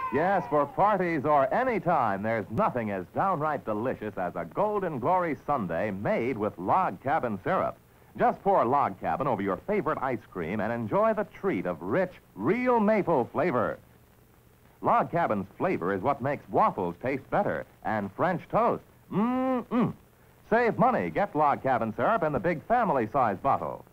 Yes, for parties or any time, there's nothing as downright delicious as a Golden Glory sundae made with log cabin syrup. Just pour log cabin over your favorite ice cream and enjoy the treat of rich, real maple flavor. Log cabin's flavor is what makes waffles taste better and French toast. Mmm-mmm. Save money. Get log cabin syrup in the big family-size bottle.